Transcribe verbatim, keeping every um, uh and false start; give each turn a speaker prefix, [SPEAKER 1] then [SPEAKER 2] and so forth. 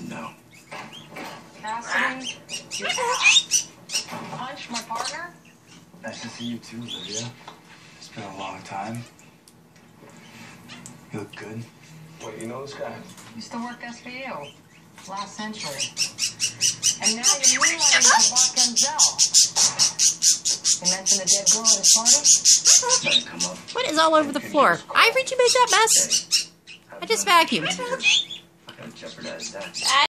[SPEAKER 1] to know.
[SPEAKER 2] Cassidy, you punched my partner?
[SPEAKER 1] Nice to see you too, Olivia. It's been a long time. You look good. Wait, you know this guy?
[SPEAKER 2] Used to work S V U last century. And now you're moonlighting for Bob Denzel. You mentioned a dead girl at his party?
[SPEAKER 1] Come up.
[SPEAKER 3] What is all over the floor? Ivory, you made that mess? I just vacuumed.
[SPEAKER 1] I'm gonna jeopardize that.